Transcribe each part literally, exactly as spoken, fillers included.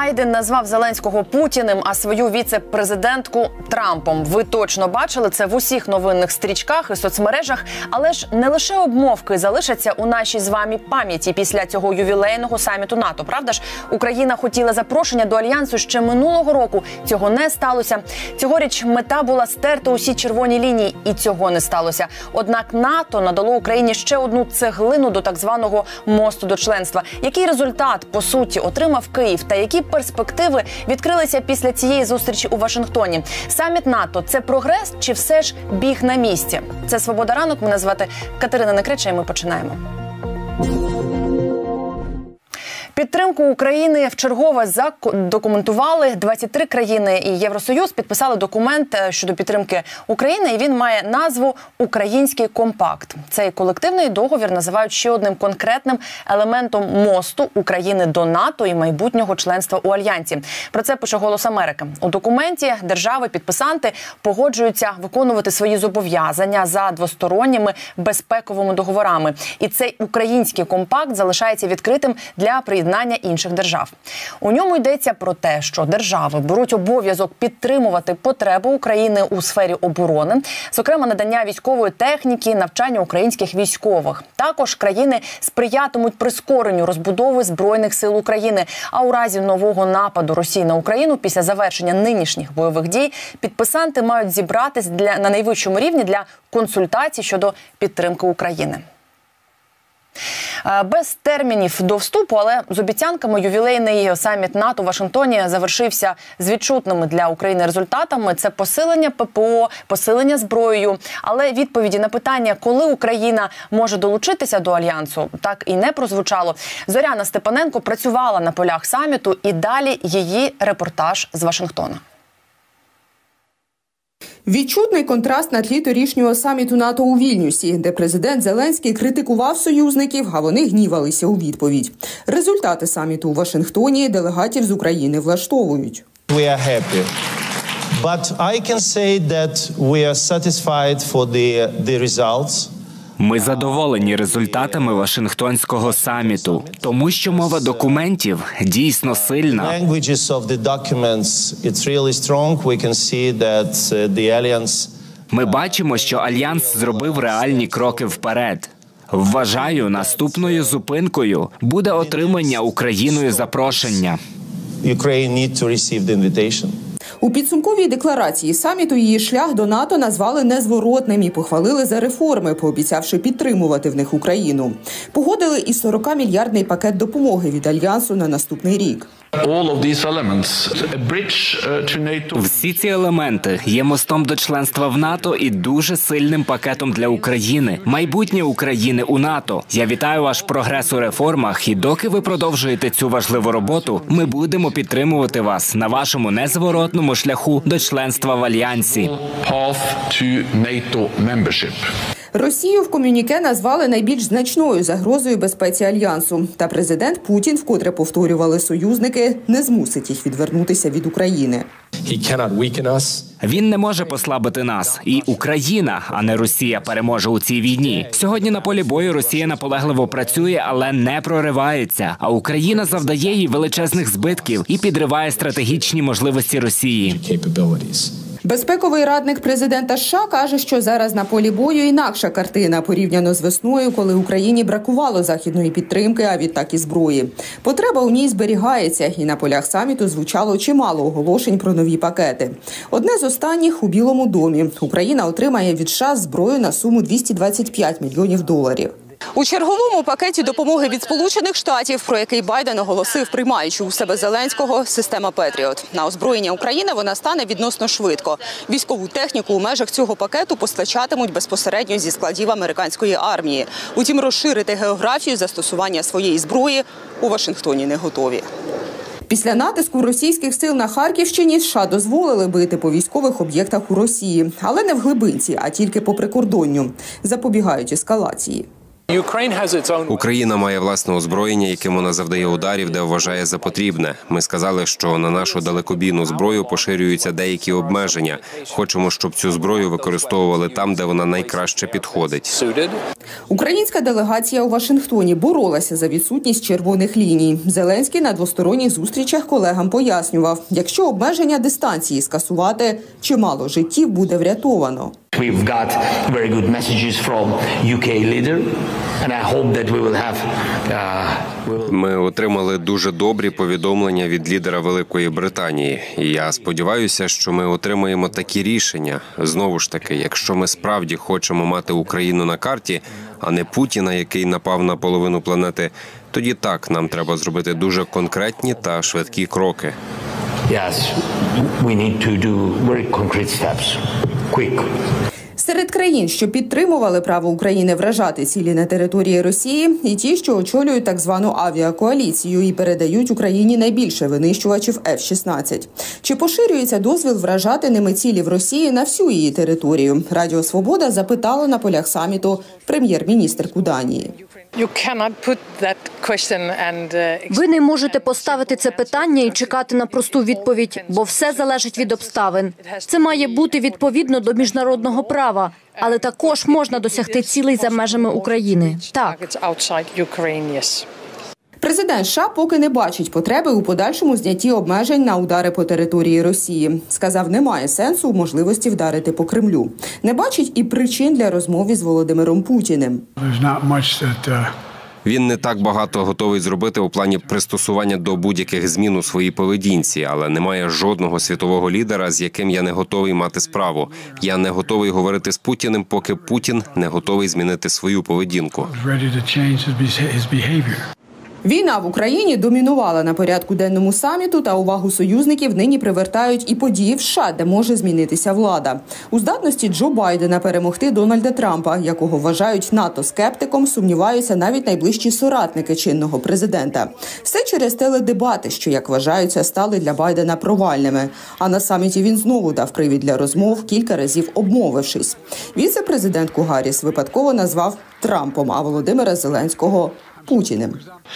Байден назвав Зеленського Путіним, а свою віце-президентку Трампом. Ви точно бачили це в усіх новинних стрічках і соцмережах. Але ж не лише обмовки залишаться у нашій з вами пам'яті після цього ювілейного саміту НАТО. Правда ж, Україна хотіла запрошення до Альянсу ще минулого року. Цього не сталося. Цьогоріч мета була стерти усі червоні лінії. І цього не сталося. Однак НАТО надало Україні ще одну цеглину до так званого мосту до членства. Який результат, по суті, отримав Київ та які перспективи відкрилися після цієї зустрічі у Вашингтоні? Саміт НАТО – це прогрес чи все ж біг на місці? Це «Свобода ранок». Мене звати Катерина Некреча, і ми починаємо. Підтримку України вчергове задокументували двадцять три країни, і Євросоюз підписали документ щодо підтримки України, і він має назву «Український компакт». Цей колективний договір називають ще одним конкретним елементом мосту України до НАТО і майбутнього членства у Альянсі. Про це пише «Голос Америки». У документі держави-підписанти погоджуються виконувати свої зобов'язання за двосторонніми безпековими договорами. І цей український компакт залишається відкритим для приєднання інших держав. У ньому йдеться про те, що держави беруть обов'язок підтримувати потреби України у сфері оборони, зокрема надання військової техніки, навчання українських військових. Також країни сприятимуть прискоренню розбудови Збройних сил України, а у разі нового нападу Росії на Україну після завершення нинішніх бойових дій підписанти мають зібратись для, на найвищому рівні для консультацій щодо підтримки України. Без термінів до вступу, але з обіцянками ювілейний саміт НАТО у Вашингтоні завершився з відчутними для України результатами. Це посилення ППО, посилення зброєю. Але відповіді на питання, коли Україна може долучитися до Альянсу, так і не прозвучало. Зоряна Степаненко працювала на полях саміту, і далі її репортаж з Вашингтона. Відчутний контраст на тлі торішнього саміту НАТО у Вільнюсі, де президент Зеленський критикував союзників, а вони гнівалися у відповідь. Результати саміту у Вашингтоні делегатів з України влаштовують. We are happy. But I can say that we are satisfied for the the results. Ми задоволені результатами Вашингтонського саміту, тому що мова документів дійсно сильна. Ми бачимо, що Альянс зробив реальні кроки вперед. Вважаю, наступною зупинкою буде отримання Україною запрошення. У підсумковій декларації саміту її шлях до НАТО назвали незворотним і похвалили за реформи, пообіцявши підтримувати в них Україну. Погодили і сорокамільярдний пакет допомоги від Альянсу на наступний рік. Всі ці елементи є мостом до членства в НАТО і дуже сильним пакетом для України. Майбутнє України у НАТО. Я вітаю ваш прогрес у реформах, і доки ви продовжуєте цю важливу роботу, ми будемо підтримувати вас на вашому незворотному шляху до членства в Альянсі. Росію в комюніке назвали найбільш значною загрозою безпеці Альянсу. Та президент Путін, вкотре повторювали союзники, не змусить їх відвернутися від України. Він не може послабити нас. І Україна, а не Росія, переможе у цій війні. Сьогодні на полі бою Росія наполегливо працює, але не проривається. А Україна завдає їй величезних збитків і підриває стратегічні можливості Росії. Безпековий радник президента США каже, що зараз на полі бою інакша картина, порівняно з весною, коли Україні бракувало західної підтримки, а відтак і зброї. Потреба у ній зберігається, і на полях саміту звучало чимало оголошень про нові пакети. Одне з останніх – у Білому домі. Україна отримає від США зброю на суму двісті двадцять п'ять мільйонів доларів. У черговому пакеті допомоги від Сполучених Штатів, про який Байден оголосив, приймаючи у себе Зеленського, система «Петріот». На озброєння України вона стане відносно швидко. Військову техніку у межах цього пакету постачатимуть безпосередньо зі складів американської армії. Утім, розширити географію застосування своєї зброї у Вашингтоні не готові. Після натиску російських сил на Харківщині США дозволили бити по військових об'єктах у Росії. Але не в глибинці, а тільки по прикордонню. Запобігають ескалації. Україна має власне озброєння, яким вона завдає ударів, де вважає за потрібне. Ми сказали, що на нашу далекобійну зброю поширюються деякі обмеження. Хочемо, щоб цю зброю використовували там, де вона найкраще підходить. Українська делегація у Вашингтоні боролася за відсутність червоних ліній. Зеленський на двосторонніх зустрічах колегам пояснював, якщо обмеження дистанції скасувати, чимало життів буде врятовано. We've got very good messages from ю кей leader, and I hope that we will have uh, Ми отримали дуже добрі повідомлення від лідера Великої Британії. І я сподіваюся, що ми отримаємо такі рішення. Знову ж таки, якщо ми справді хочемо мати Україну на карті, а не Путіна, який напав на половину планети, тоді так, нам треба зробити дуже конкретні та швидкі кроки. Yes, we need to do very concrete steps, quick. Серед країн, що підтримували право України вражати цілі на території Росії, і ті, що очолюють так звану авіакоаліцію і передають Україні найбільше винищувачів еф шістнадцять. Чи поширюється дозвіл вражати ними цілі в Росії на всю її територію? Радіо «Свобода» запитало на полях саміту прем'єр-міністрку Данії. Ви не можете поставити це питання і чекати на просту відповідь, бо все залежить від обставин. Це має бути відповідно до міжнародного права, але також можна досягти цілей за межами України. Так. Президент США поки не бачить потреби у подальшому знятті обмежень на удари по території Росії. Сказав, немає сенсу у можливості вдарити по Кремлю. Не бачить і причин для розмови з Володимиром Путіним. Він не так багато готовий зробити у плані пристосування до будь-яких змін у своїй поведінці, але немає жодного світового лідера, з яким я не готовий мати справу. Я не готовий говорити з Путіним, поки Путін не готовий змінити свою поведінку. Війна в Україні домінувала на порядку денному саміту, та увагу союзників нині привертають і події в США, де може змінитися влада. У здатності Джо Байдена перемогти Дональда Трампа, якого вважають НАТО-скептиком, сумніваються навіть найближчі соратники чинного президента. Все через теледебати, що, як вважаються, стали для Байдена провальними. А на саміті він знову дав привід для розмов, кілька разів обмовившись. Віце-президентку Гарріс випадково назвав Трампом, а Володимира Зеленського – Путіним.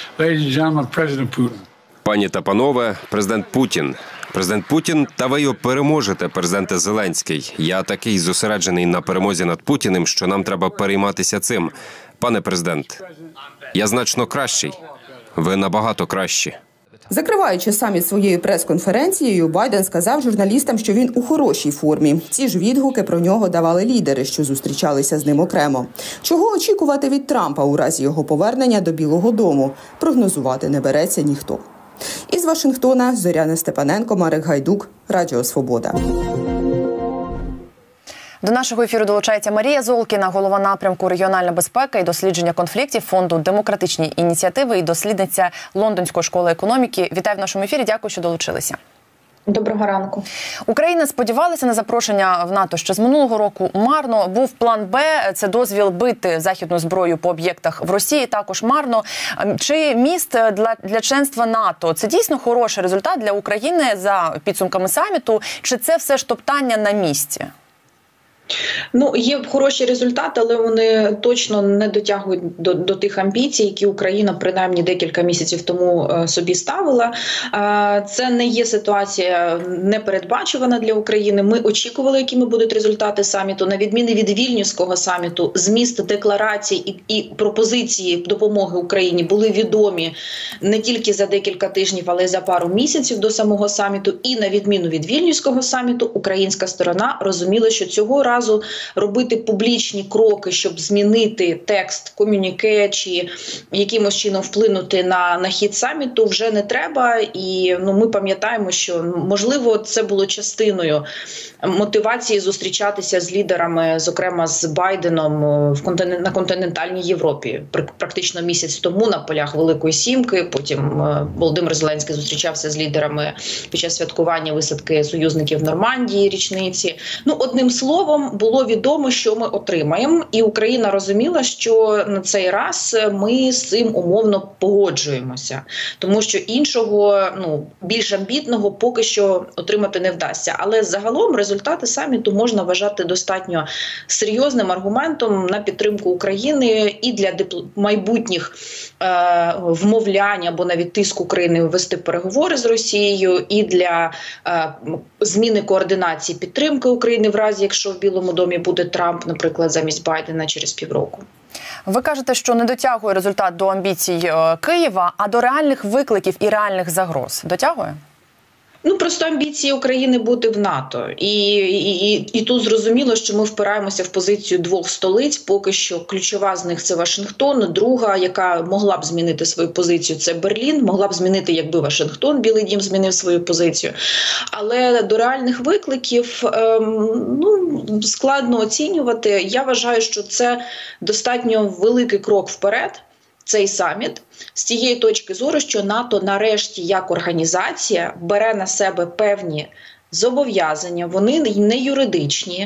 Пані та панове, президент Путін. Президент Путін, та ви його переможете, президенте Зеленський. Я такий зосереджений на перемозі над Путіним, що нам треба перейматися цим. Пане президент, я значно кращий. Ви набагато кращі. Закриваючи саміт своєю прес-конференцією, Байден сказав журналістам, що він у хорошій формі. Ці ж відгуки про нього давали лідери, що зустрічалися з ним окремо. Чого очікувати від Трампа у разі його повернення до Білого дому, прогнозувати не береться ніхто. Із Вашингтона Зоряна Степаненко, Марек Гайдук, Радіо «Свобода». До нашого ефіру долучається Марія Золкіна, голова напрямку «Регіональна безпека і дослідження конфліктів» фонду «Демократичні ініціативи» і дослідниця Лондонської школи економіки. Вітаю в нашому ефірі, дякую, що долучилися. Доброго ранку. Україна сподівалася на запрошення в НАТО ще з минулого року. Марно. Був план Б – це дозвіл бити західну зброю по об'єктах в Росії. Також марно. Чи міст для, для членства НАТО – це дійсно хороший результат для України за підсумками саміту? Чи це все ж топтання на місці? Ну, є хороші результати, але вони точно не дотягують до, до тих амбіцій, які Україна принаймні декілька місяців тому е, собі ставила. Е, це не є ситуація непередбачувана для України. Ми очікували, якими будуть результати саміту. На відміну від Вільнюського саміту, зміст декларацій і, і пропозиції допомоги Україні були відомі не тільки за декілька тижнів, але й за пару місяців до самого саміту. І на відміну від Вільнюського саміту, українська сторона розуміла, що цього разу робити публічні кроки, щоб змінити текст комюніке чи якимось чином вплинути на, на хід саміту, вже не треба. І ну, ми пам'ятаємо, що, можливо, це було частиною мотивації зустрічатися з лідерами, зокрема з Байденом в континент, на континентальній Європі. Практично місяць тому на полях Великої Сімки. Потім Володимир Зеленський зустрічався з лідерами під час святкування висадки союзників в Нормандії, річниці. Ну, одним словом, було відомо, що ми отримаємо, і Україна розуміла, що на цей раз ми з цим умовно погоджуємося, тому що іншого, ну, більш амбітного поки що отримати не вдасться. Але загалом результати саміту можна вважати достатньо серйозним аргументом на підтримку України і для майбутніх е, вмовлянь або навіть тиску України вести переговори з Росією, і для е, зміни координації підтримки України в разі, якщо в Білому домі буде Трамп, наприклад, замість Байдена через півроку. Ви кажете, що не дотягує результат до амбіцій Києва, а до реальних викликів і реальних загроз дотягує? Ну, просто амбіції України бути в НАТО. І, і, і, і тут зрозуміло, що ми впираємося в позицію двох столиць. Поки що ключова з них – це Вашингтон. Друга, яка могла б змінити свою позицію – це Берлін. Могла б змінити, якби Вашингтон, Білий дім, змінив свою позицію. Але до реальних викликів ем, ну, складно оцінювати. Я вважаю, що це достатньо великий крок вперед. Цей саміт з тієї точки зору, що НАТО нарешті як організація бере на себе певні зобов'язання, вони не юридичні,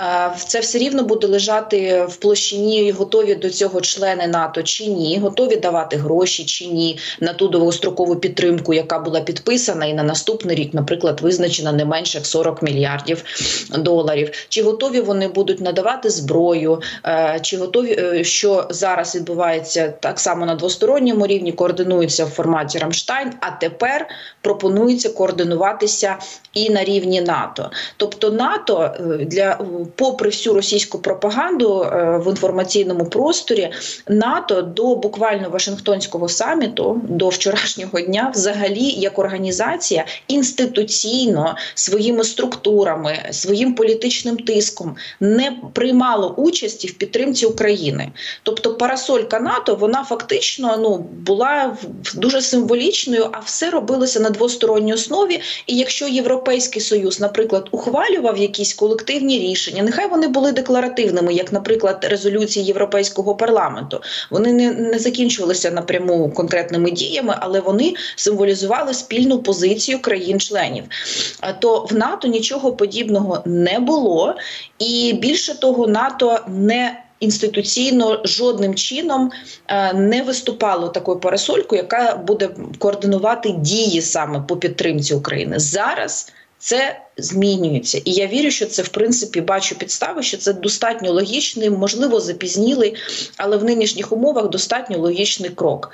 це все рівно буде лежати в площині, готові до цього члени НАТО чи ні, готові давати гроші чи ні на ту довгострокову підтримку, яка була підписана і на наступний рік, наприклад, визначена не менше як сорок мільярдів доларів. Чи готові вони будуть надавати зброю, чи готові, що зараз відбувається так само на двосторонньому рівні, координується в форматі Рамштайн, а тепер пропонується координуватися і на рівні рівні НАТО. Тобто НАТО, для, попри всю російську пропаганду в інформаційному просторі, НАТО до буквально Вашингтонського саміту, до вчорашнього дня, взагалі як організація інституційно, своїми структурами, своїм політичним тиском не приймало участі в підтримці України. Тобто парасолька НАТО, вона фактично ну, була дуже символічною, а все робилося на двосторонній основі. І якщо Європейський Союз, наприклад, ухвалював якісь колективні рішення, нехай вони були декларативними, як, наприклад, резолюції Європейського парламенту. Вони не, не закінчувалися напряму конкретними діями, але вони символізували спільну позицію країн-членів. То в НАТО нічого подібного не було, і більше того, НАТО не інституційно жодним чином не виступало такою парасолькою, яка буде координувати дії саме по підтримці України. Зараз це змінюється. І я вірю, що це, в принципі, бачу підстави, що це достатньо логічний, можливо, запізнілий, але в нинішніх умовах достатньо логічний крок.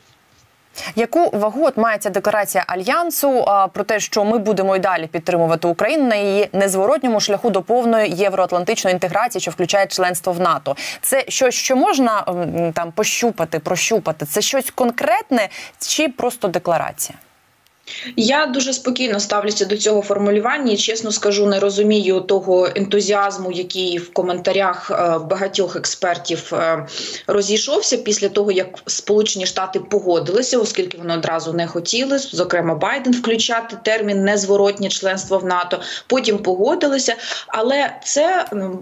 Яку вагу от має ця декларація Альянсу а, про те, що ми будемо і далі підтримувати Україну на її незворотньому шляху до повної євроатлантичної інтеграції, що включає членство в НАТО? Це щось, що можна там пощупати, прощупати? Це щось конкретне чи просто декларація? Я дуже спокійно ставлюся до цього формулювання і, чесно скажу, не розумію того ентузіазму, який в коментарях багатьох експертів розійшовся після того, як Сполучені Штати погодилися, оскільки вони одразу не хотіли, зокрема Байден, включати термін «незворотнє членство в НАТО», потім погодилися, але це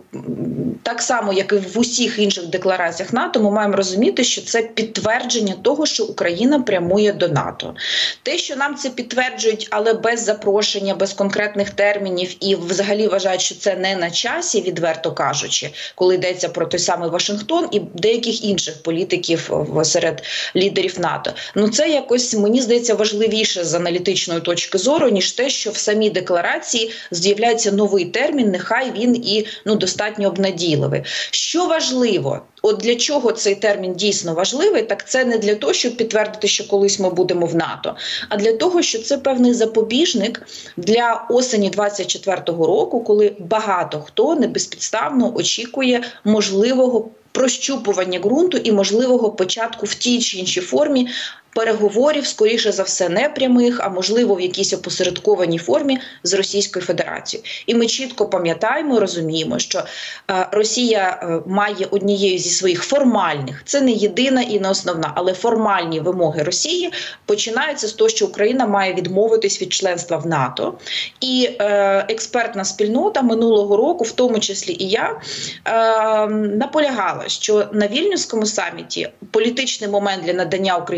так само, як і в усіх інших деклараціях НАТО, ми маємо розуміти, що це підтвердження того, що Україна прямує до НАТО. Те, що нам це підтверджують, але без запрошення, без конкретних термінів і взагалі вважають, що це не на часі, відверто кажучи, коли йдеться про той самий Вашингтон і деяких інших політиків серед лідерів НАТО. Ну це якось, мені здається, важливіше з аналітичної точки зору, ніж те, що в самій декларації з'являється новий термін, нехай він і ну, достатньо обнадійливий. Що важливо? От для чого цей термін дійсно важливий, так це не для того, щоб підтвердити, що колись ми будемо в НАТО, а для того, що це певний запобіжник для осені двадцять четвертого року, коли багато хто небезпідставно очікує можливого прощупування ґрунту і можливого початку в тій чи іншій формі переговорів, скоріше за все, не прямих, а можливо в якійсь опосередкованій формі з Російською Федерацією. І ми чітко пам'ятаємо, розуміємо, що е, Росія е, має однією зі своїх формальних, це не єдина і не основна, але формальні вимоги Росії починаються з того, що Україна має відмовитись від членства в НАТО. І е, експертна спільнота минулого року, в тому числі і я, е, наполягала, що на Вільнюському саміті політичний момент для надання Україні членства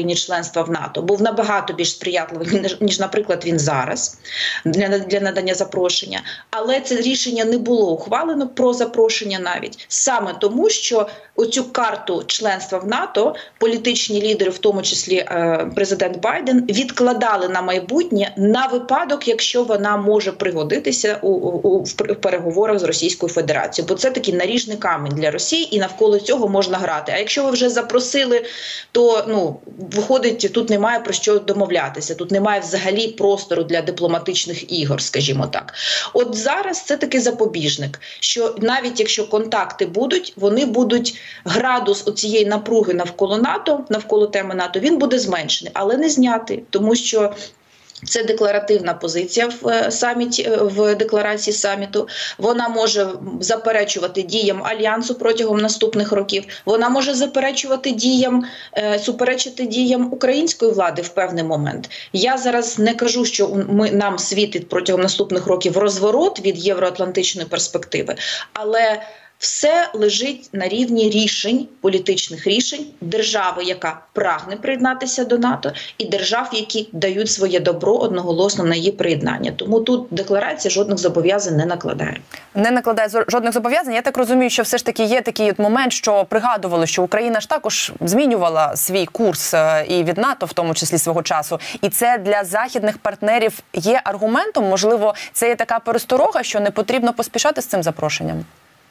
членства в НАТО був набагато більш сприятливий, ніж, наприклад, він зараз для, для надання запрошення. Але це рішення не було ухвалено про запрошення навіть. Саме тому, що оцю карту членства в НАТО політичні лідери, в тому числі е, президент Байден, відкладали на майбутнє на випадок, якщо вона може пригодитися у, у, в переговорах з Російською Федерацією. Бо це такий наріжний камінь для Росії, і навколо цього можна грати. А якщо ви вже запросили, то ну, виходить, тут немає про що домовлятися, тут немає взагалі простору для дипломатичних ігор, скажімо так. От зараз це такий запобіжник, що навіть якщо контакти будуть, вони будуть, градус оцієї напруги навколо НАТО, навколо теми НАТО, він буде зменшений, але не знятий, тому що це декларативна позиція в саміті, в декларації саміту. Вона може заперечувати діям альянсу протягом наступних років. Вона може заперечувати діям, суперечити діям української влади в певний момент. Я зараз не кажу, що ми, нам світить протягом наступних років розворот від євроатлантичної перспективи, але все лежить на рівні рішень, політичних рішень держави, яка прагне приєднатися до НАТО, і держав, які дають своє добро одноголосно на її приєднання. Тому тут декларація жодних зобов'язань не накладає. Не накладає жодних зобов'язань. Я так розумію, що все ж таки є такий от момент, що пригадували, що Україна ж також змінювала свій курс і від НАТО, в тому числі свого часу. І це для західних партнерів є аргументом? Можливо, це є така пересторога, що не потрібно поспішати з цим запрошенням?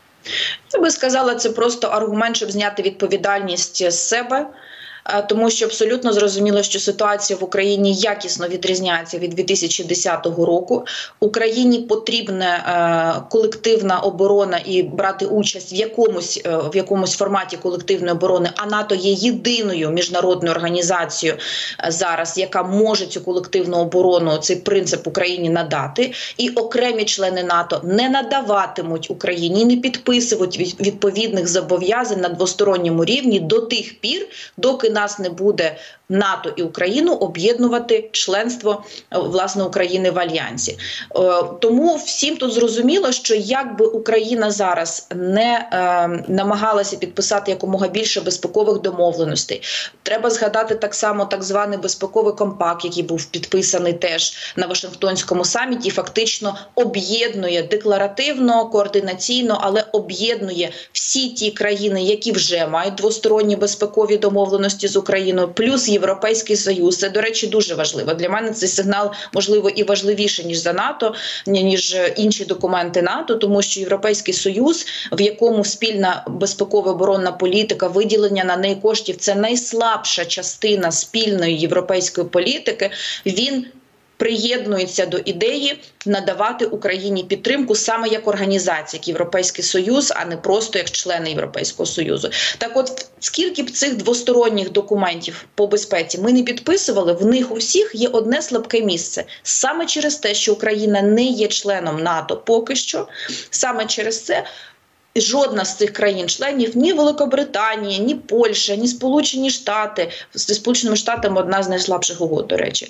Я би сказала, це просто аргумент, щоб зняти відповідальність з себе, тому що абсолютно зрозуміло, що ситуація в Україні якісно відрізняється від дві тисячі десятого року. Україні потрібна е, колективна оборона і брати участь в якомусь, е, в якомусь форматі колективної оборони, а НАТО є єдиною міжнародною організацією е, зараз, яка може цю колективну оборону, цей принцип Україні надати. І окремі члени НАТО не надаватимуть Україні, не підписують відповідних зобов'язань на двосторонньому рівні до тих пір, доки нас не буде НАТО і Україну об'єднувати членство, власне, України в Альянсі. Тому всім тут зрозуміло, що якби Україна зараз не е, намагалася підписати якомога більше безпекових домовленостей, треба згадати так само так званий безпековий компакт, який був підписаний теж на Вашингтонському саміті, фактично об'єднує декларативно, координаційно, але об'єднує всі ті країни, які вже мають двосторонні безпекові домовленості з Україною, плюс Європейський Союз. Це, до речі, дуже важливо. Для мене цей сигнал, можливо, і важливіше, ніж за НАТО, ніж інші документи НАТО, тому що Європейський Союз, в якому спільна безпекова оборонна політика, виділення на неї коштів – це найслабша частина спільної європейської політики, він приєднується до ідеї надавати Україні підтримку саме як організація, як Європейський Союз, а не просто як члени Європейського Союзу. Так от, скільки б цих двосторонніх документів по безпеці ми не підписували, в них усіх є одне слабке місце. Саме через те, що Україна не є членом НАТО поки що, саме через це жодна з цих країн-членів, ні Великобританія, ні Польща, ні Сполучені Штати, зі Сполученими Штатами одна з найслабших угод, до речі,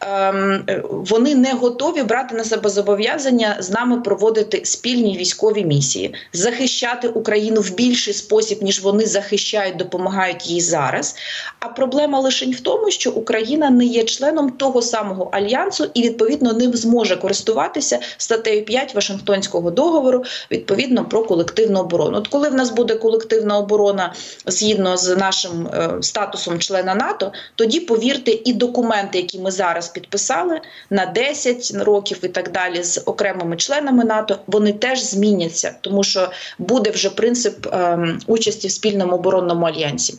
ем, вони не готові брати на себе зобов'язання з нами проводити спільні військові місії, захищати Україну в більший спосіб, ніж вони захищають, допомагають їй зараз. А проблема лише в тому, що Україна не є членом того самого альянсу і, відповідно, не зможе користуватися статтею п'ять Вашингтонського договору, відповідно, про колективну оборону. От коли в нас буде колективна оборона згідно з нашим е, статусом члена НАТО, тоді, повірте, і документи, які ми зараз підписали на десять років і так далі з окремими членами НАТО, вони теж зміняться, тому що буде вже принцип е, участі в спільному оборонному альянсі.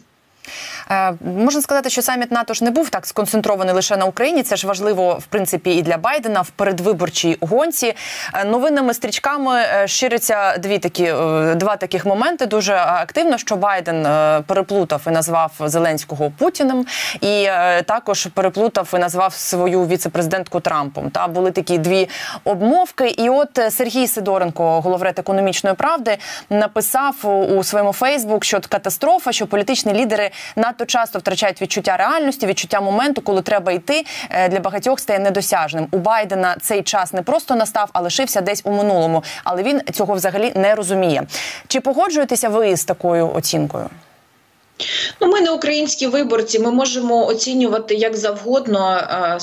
Можна сказати, що саміт НАТО ж не був так сконцентрований лише на Україні. Це ж важливо, в принципі, і для Байдена в передвиборчій гонці. Новинними стрічками ширяться дві такі, два таких моменти дуже активно, що Байден переплутав і назвав Зеленського Путіним, і також переплутав і назвав свою віце-президентку Трампом. Та були такі дві обмовки. І от Сергій Сидоренко, головред «Економічної правди», написав у своєму Фейсбук, що катастрофа, що політичні лідери надто часто втрачають відчуття реальності, відчуття моменту, коли треба йти, для багатьох стає недосяжним. У Байдена цей час не просто настав, а лишився десь у минулому. Але він цього взагалі не розуміє. Чи погоджуєтеся ви з такою оцінкою? Ну, ми не українські виборці, ми можемо оцінювати як завгодно,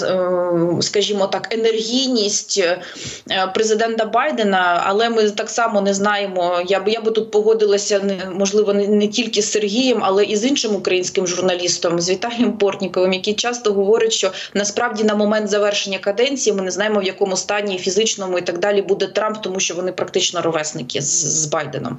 скажімо так, енергійність президента Байдена, але ми так само не знаємо, я би, я би тут погодилася, можливо, не, не тільки з Сергієм, але і з іншим українським журналістом, з Віталієм Портніковим, який часто говорить, що насправді на момент завершення каденції ми не знаємо, в якому стані фізичному і так далі буде Трамп, тому що вони практично ровесники з, з Байденом.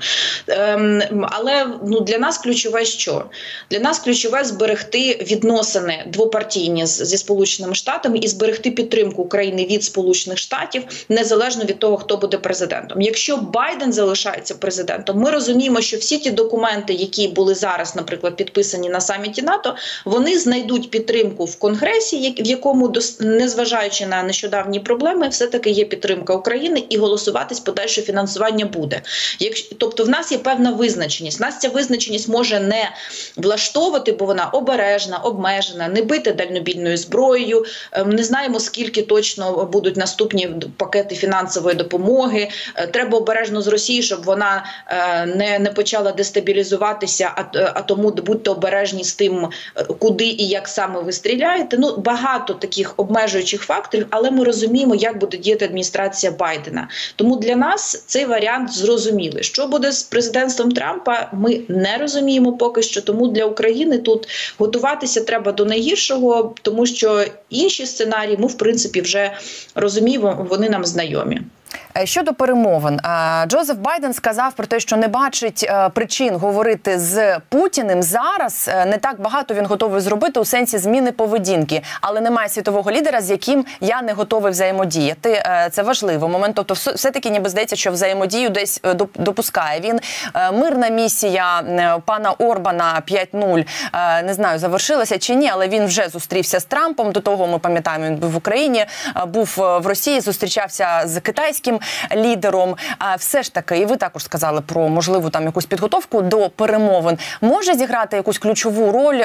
Ем, але ну, для нас ключове що? Для нас ключове зберегти відносини двопартійні з, зі Сполученими Штатами і зберегти підтримку України від Сполучених Штатів, незалежно від того, хто буде президентом. Якщо Байден залишається президентом, ми розуміємо, що всі ті документи, які були зараз, наприклад, підписані на саміті НАТО, вони знайдуть підтримку в Конгресі, в якому, незважаючи на нещодавні проблеми, все-таки є підтримка України і голосуватись подальше фінансування буде. Якщо, тобто в нас є певна визначеність. Нас ця визначеність може не влаштовувати, бо вона обережна, обмежена, не бити дальнобійною зброєю. Не знаємо, скільки точно будуть наступні пакети фінансової допомоги. Треба обережно з Росії, щоб вона не, не почала дестабілізуватися, а, а тому будьте обережні з тим, куди і як саме ви стріляєте. Ну, багато таких обмежуючих факторів, але ми розуміємо, як буде діяти адміністрація Байдена. Тому для нас цей варіант зрозумілий. Що буде з президентством Трампа, ми не розуміємо поки що, тому для України тут готуватися треба до найгіршого, тому що інші сценарії ми, в принципі, вже розуміємо, вони нам знайомі. Щодо перемовин, Джозеф Байден сказав про те, що не бачить причин говорити з Путіним зараз. Не так багато він готовий зробити у сенсі зміни поведінки, але немає світового лідера, з яким я не готовий взаємодіяти. Це важливий момент. Тобто все-таки ніби здається, що взаємодію десь допускає він. Мирна місія пана Орбана п'ять нуль, не знаю, завершилася чи ні, але він вже зустрівся з Трампом. До того, ми пам'ятаємо, він був в Україні, був в Росії, зустрічався з китайським лідером. Все ж таки, і ви також сказали про можливу там якусь підготовку до перемовин. Може зіграти якусь ключову роль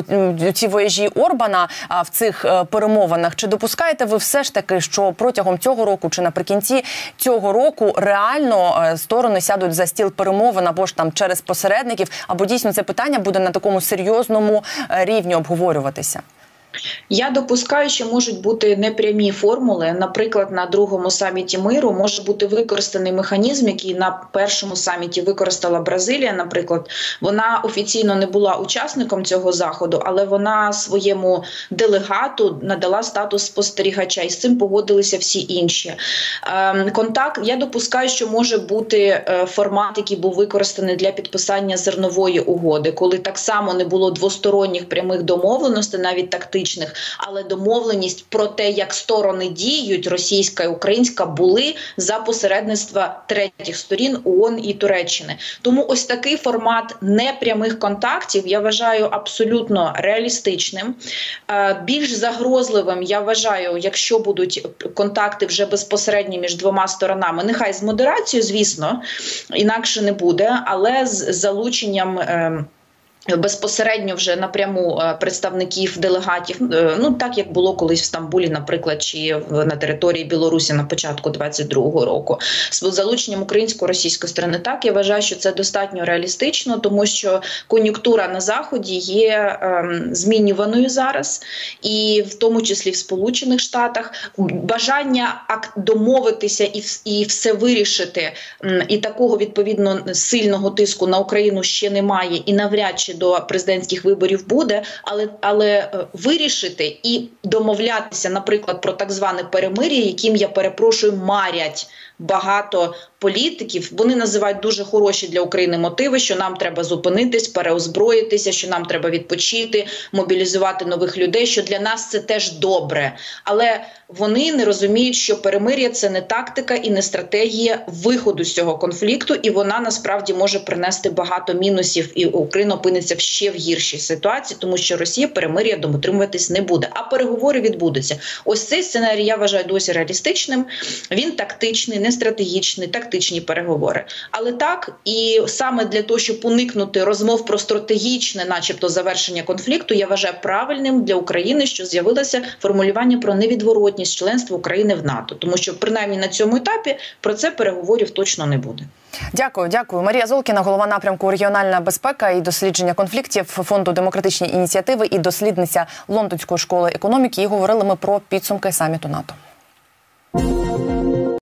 у ці вояжі Орбана в цих перемовинах? Чи допускаєте ви все ж таки, що протягом цього року чи наприкінці цього року реально сторони сядуть за стіл перемовин або ж там через посередників, або дійсно це питання буде на такому серйозному рівні обговорюватися? Я допускаю, що можуть бути непрямі формули. Наприклад, на другому саміті миру може бути використаний механізм, який на першому саміті використала Бразилія, наприклад. Вона офіційно не була учасником цього заходу, але вона своєму делегату надала статус спостерігача, і з цим погодилися всі інші. Контакт, я допускаю, що може бути формат, який був використаний для підписання зернової угоди, коли так само не було двосторонніх прямих домовленостей, навіть тактичних, але домовленість про те, як сторони діють, російська і українська, були за посередництва третіх сторін ООН і Туреччини. Тому ось такий формат непрямих контактів я вважаю абсолютно реалістичним. Більш загрозливим я вважаю, якщо будуть контакти вже безпосередньо між двома сторонами, нехай з модерацією, звісно, інакше не буде, але з залученням безпосередньо вже напряму представників, делегатів, ну так як було колись в Стамбулі, наприклад, чи на території Білорусі на початку двадцять другого року. З залученням українсько-російської сторони, так, я вважаю, що це достатньо реалістично, тому що кон'юнктура на Заході є ем, змінюваною зараз, і в тому числі в Сполучених Штатах. Бажання домовитися і, і все вирішити, і такого, відповідно, сильного тиску на Україну ще немає, і навряд чи до президентських виборів буде, але, але вирішити і домовлятися, наприклад, про так зване перемир'я, яким, я перепрошую, марять багато політиків. Вони називають дуже хороші для України мотиви, що нам треба зупинитись, переозброїтися, що нам треба відпочити, мобілізувати нових людей, що для нас це теж добре. Але вони не розуміють, що перемир'я – це не тактика і не стратегія виходу з цього конфлікту, і вона насправді може принести багато мінусів, і Україна опиниться в ще в гіршій ситуації, тому що Росія перемир'я дотримуватись не буде, а переговори відбудуться. Ось цей сценарій я вважаю досі реалістичним, він тактичний, не стратегічний, тактичні переговори. Але так, і саме для того, щоб уникнути розмов про стратегічне, начебто, завершення конфлікту, я вважаю правильним для України, що з'явилося формулювання про невідворотність членства України в НАТО. Тому що, принаймні, на цьому етапі про це переговорів точно не буде. Дякую, дякую. Марія Золкіна, голова напрямку «Регіональна безпека і дослідження конфліктів» Фонду демократичні ініціативи і дослідниця Лондонської школи економіки. І говорили ми про підсумки саміту НАТО.